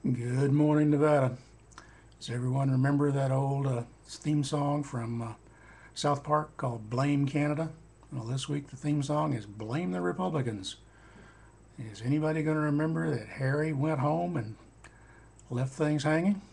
Good morning, Nevada. Does everyone remember that old theme song from South Park called Blame Canada? Well, this week the theme song is Blame the Republicans. Is anybody going to remember that Harry went home and left things hanging?